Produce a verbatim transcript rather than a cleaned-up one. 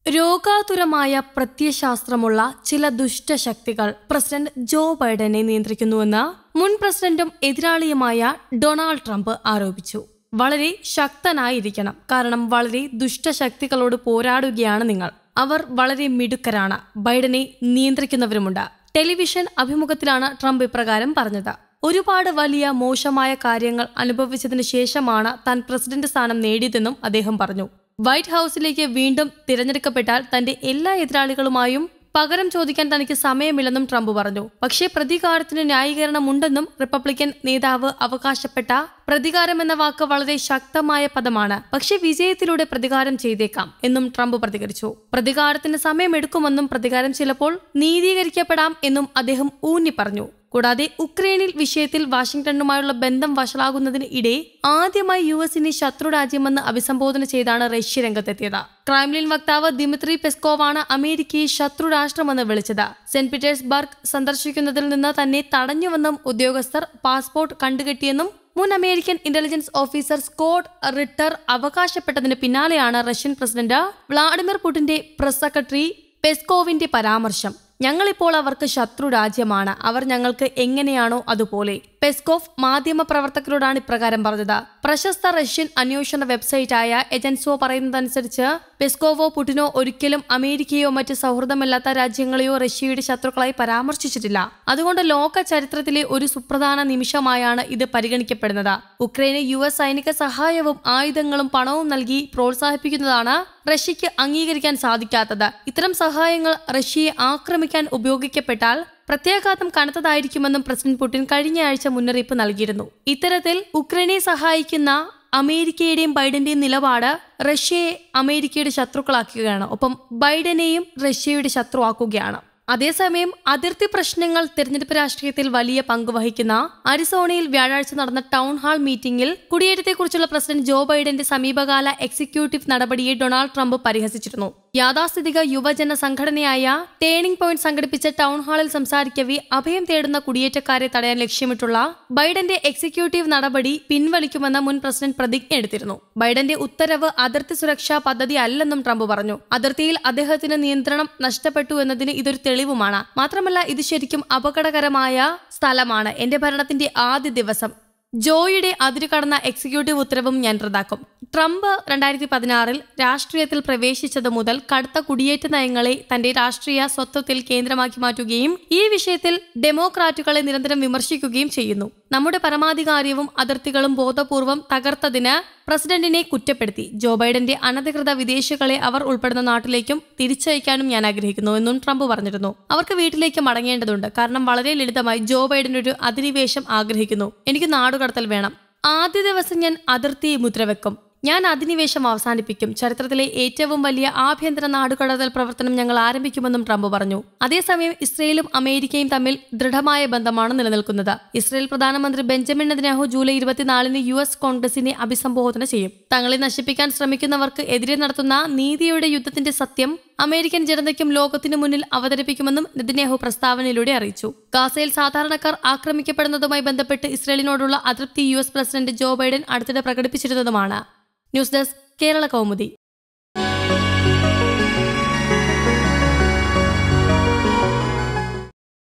രോഗാതുരമായ പ്രത്യയശാസ്ത്രമുള്ള ചില ദുഷ്ടശക്തികൾ president Joe ബൈഡനെ നിയന്ത്രിക്കുന്നുവെന്ന് മുൻ പ്രസിഡന്റും എതിരാളിയുമായ ഡൊണാൾഡ് ട്രംപ് ആരോപിച്ചു. വളരെ ശക്തനായിരിക്കണം, കാരണം വളരെ ദുഷ്ടശക്തികളോട് പോരാടുകയാണ് നിങ്ങൾ. അവർ വളരെ മിടുക്കരാണ്. ബൈഡനെ നിയന്ത്രിക്കുന്നവരുമുണ്ട്. ടെലിവിഷൻ അഭിമുഖത്തിലാണ് ട്രംപ് ഇപ്രകാരം പറഞ്ഞത്. ഒരുപാട് വലിയ മോശമായ കാര്യങ്ങൾ അനുഭവിച്ചതിനു ശേഷമാണ് താൻ പ്രസിഡന്റ് സ്ഥാനം നേടിയതെന്നും അദ്ദേഹം പറഞ്ഞു. വൈറ്റ് ഹൌസിലേക്ക് വീണ്ടും തിരഞ്ഞെടുക്കപ്പെട്ടാൽ തന്റെ എല്ലാ എതിരാളികളുമായും പകരം ചോദിക്കാൻ തനിക്ക് സമയമില്ലെന്നും ട്രംപ് പറഞ്ഞു. പക്ഷേ പ്രതികാരത്തിന് ന്യായീകരണമുണ്ടെന്നും റിപ്പബ്ലിക്കൻ നേതാവ് അവകാശപ്പെട്ട പ്രതികാരം എന്ന വാക്ക് വളരെ ശക്തമായ പദമാണ്. പക്ഷേ വിജയത്തിലൂടെ പ്രതികാരം ചെയ്തേക്കാം എന്നും ട്രംപ് പ്രതികരിച്ചു. പ്രതികാരത്തിന് സമയമെടുക്കുമെന്നും പ്രതികാരം ചിലപ്പോൾ നീതീകരിക്കപ്പെടാം എന്നും അദ്ദേഹം ഊന്നി പറഞ്ഞു. കൂടാതെ ഉക്രൈനിൽ വിഷയത്തിൽ വാഷിംഗ്ടണുമായുള്ള ബന്ധം വഷളാകുന്നതിന് ഇടെ ആദ്യമായി യു എസിനെ ശത്രുരാജ്യമെന്ന് അഭിസംബോധന ചെയ്താണ് റഷ്യ രംഗത്തെത്തിയത്. ക്രെംലിൻ വക്താവ് ദിമിത്രി പെസ്കോവാണ് അമേരിക്കയെ ശത്രുരാഷ്ട്രമെന്ന് വിളിച്ചത്. സെന്റ് പീറ്റേഴ്സ്ബർഗ് സന്ദർശിക്കുന്നതിൽ നിന്ന് തന്നെ തടഞ്ഞുവെന്നും ഉദ്യോഗസ്ഥർ പാസ്പോർട്ട് കണ്ടുകെട്ടിയെന്നും മുൻ American intelligence officer Scott Ritter അവകാശപ്പെട്ടതിന് പിന്നാലെയാണ് റഷ്യൻ പ്രസിഡന്റ് വ്ളാഡിമിർ പുടിന്റെ പ്രസ് സെക്രട്ടറി പെസ്കോവിന്റെ പരാമർശം. ഞങ്ങളിപ്പോൾ അവർക്ക് ശത്രു രാജ്യമാണ്, അവർ ഞങ്ങൾക്ക് എങ്ങനെയാണോ അതുപോലെ. പെസ്കോവ് മാധ്യമ പ്രവർത്തകരോടാണ് ഇപ്രകാരം പറഞ്ഞത്. പ്രശസ്ത റഷ്യൻ അന്വേഷണ വെബ്സൈറ്റായ എജൻസോ പറയുന്നതനുസരിച്ച് പെസ്കോവോ പുടിനോ ഒരിക്കലും അമേരിക്കയോ മറ്റ് സൗഹൃദമില്ലാത്ത രാജ്യങ്ങളെയോ റഷ്യയുടെ ശത്രുക്കളായി പരാമർശിച്ചിട്ടില്ല. അതുകൊണ്ട് ലോക ചരിത്രത്തിലെ ഒരു സുപ്രധാന നിമിഷമായാണ് ഇത് പരിഗണിക്കപ്പെടുന്നത്. ഉക്രൈന് യു എസ് സൈനിക സഹായവും ആയുധങ്ങളും പണവും നൽകി പ്രോത്സാഹിപ്പിക്കുന്നതാണ് റഷ്യക്ക് അംഗീകരിക്കാൻ സാധിക്കാത്തത്. ഇത്തരം സഹായങ്ങൾ റഷ്യയെ ആക്രമിക്കാൻ ഉപയോഗിക്കപ്പെട്ടാൽ പ്രത്യാഘാതം കനത്തതായിരിക്കുമെന്നും പ്രസിഡന്റ് പുടിൻ കഴിഞ്ഞയാഴ്ച മുന്നറിയിപ്പ് നൽകിയിരുന്നു. ഇത്തരത്തിൽ ഉക്രൈനെ സഹായിക്കുന്ന അമേരിക്കയുടെയും ബൈഡന്റെയും നിലപാട് റഷ്യയെ അമേരിക്കയുടെ ശത്രുക്കളാക്കുകയാണ്, ഒപ്പം ബൈഡനെയും റഷ്യയുടെ ശത്രുവാക്കുകയാണ്. അതേസമയം അതിർത്തി പ്രശ്നങ്ങൾ തെരഞ്ഞെടുപ്പ് രാഷ്ട്രീയത്തിൽ വലിയ പങ്ക് വഹിക്കുന്ന അരിസോണയിൽ വ്യാഴാഴ്ച നടന്ന ടൗൺ ഹാൾ മീറ്റിംഗിൽ കുടിയേറ്റത്തെക്കുറിച്ചുള്ള പ്രസിഡന്റ് ജോ ബൈഡന്റെ സമീപകാല എക്സിക്യൂട്ടീവ് നടപടിയെ ഡൊണാൾഡ് ട്രംപ് പരിഹസിച്ചിരുന്നു. യാഥാസ്ഥിതിക യുവജന സംഘടനയായ ടേണിംഗ് പോയിന്റ് സംഘടിപ്പിച്ച ടൗൺ ഹാളിൽ സംസാരിക്കവേ അഭയം തേടുന്ന കുടിയേറ്റക്കാരെ തടയാൻ ലക്ഷ്യമിട്ടുള്ള ബൈഡന്റെ എക്സിക്യൂട്ടീവ് നടപടി പിൻവലിക്കുമെന്ന് മുൻ പ്രസിഡന്റ് പ്രതിജ്ഞ എടുത്തിരുന്നു. ബൈഡന്റെ ഉത്തരവ് അതിർത്തി സുരക്ഷാ പദ്ധതി അല്ലെന്നും ട്രംപ് പറഞ്ഞു. അതിർത്തിയിൽ അദ്ദേഹത്തിന് നിയന്ത്രണം നഷ്ടപ്പെട്ടു എന്നതിന് ഇതൊരു തെളിവുമാണ്. മാത്രമല്ല, ഇത് ശരിക്കും അപകടകരമായ സ്ഥലമാണ്. എന്റെ ഭരണത്തിന്റെ ആദ്യ ദിവസം ജോയുടെ അതിരു കടന്ന എക്സിക്യൂട്ടീവ് ഉത്തരവും ഞാൻ റദ്ദാക്കും. ട്രംപ് രണ്ടായിരത്തി പതിനാറിൽ രാഷ്ട്രീയത്തിൽ പ്രവേശിച്ചത് മുതൽ കടുത്ത കുടിയേറ്റ നയങ്ങളെ തന്റെ രാഷ്ട്രീയ സ്വത്വത്തിൽ കേന്ദ്രമാക്കി മാറ്റുകയും ഈ വിഷയത്തിൽ ഡെമോക്രാറ്റുകളെ നിരന്തരം വിമർശിക്കുകയും ചെയ്യുന്നു. നമ്മുടെ പരമാധികാരവും അതിർത്തികളും ബോധപൂർവം തകർത്തതിന് പ്രസിഡന്റിനെ കുറ്റപ്പെടുത്തി. ജോ ബൈഡന്റെ അനധികൃത വിദേശികളെ അവർ ഉൾപ്പെടുന്ന നാട്ടിലേക്കും തിരിച്ചയക്കാനും ഞാൻ ആഗ്രഹിക്കുന്നു എന്നും ട്രംപ് പറഞ്ഞിരുന്നു. അവർക്ക് വീട്ടിലേക്ക് മടങ്ങേണ്ടതുണ്ട്, കാരണം വളരെ ലളിതമായി ജോ ബൈഡൻ ഒരു അധിനിവേശം ആഗ്രഹിക്കുന്നു. എനിക്ക് നാടുകടത്തൽ വേണം. ആദ്യ ദിവസം ഞാൻ അതിർത്തി മുദ്രവെക്കും. ഞാൻ അധിനിവേശം അവസാനിപ്പിക്കും. ചരിത്രത്തിലെ ഏറ്റവും വലിയ ആഭ്യന്തര നാടുകടത്തൽ പ്രവർത്തനം ഞങ്ങൾ ആരംഭിക്കുമെന്നും ട്രംപ് പറഞ്ഞു. അതേസമയം ഇസ്രയേലും അമേരിക്കയും തമ്മിൽ ദൃഢമായ ബന്ധമാണ് നിലനിൽക്കുന്നത്. ഇസ്രയേൽ പ്രധാനമന്ത്രി ബെഞ്ചമിൻ നെതന്യാഹു ജൂലൈ ഇരുപത്തിനാലിന് യു എസ് കോൺഗ്രസിനെ അഭിസംബോധന ചെയ്യും. തങ്ങളെ നശിപ്പിക്കാൻ ശ്രമിക്കുന്നവർക്ക് എതിരെ നടത്തുന്ന നീതിയുടെ യുദ്ധത്തിന്റെ സത്യം അമേരിക്കൻ ജനതയ്ക്കും ലോകത്തിനു മുന്നിൽ അവതരിപ്പിക്കുമെന്നും നെതന്യാഹു പ്രസ്താവനയിലൂടെ അറിയിച്ചു. ഗാസയിൽ സാധാരണക്കാർ ആക്രമിക്കപ്പെടുന്നതുമായി ബന്ധപ്പെട്ട് ഇസ്രയേലിനോടുള്ള അതൃപ്തി U S president Joe Biden അടുത്തിടെ പ്രകടിപ്പിച്ചിരുന്നതുമാണ്. News desk Kerala Kaumudi.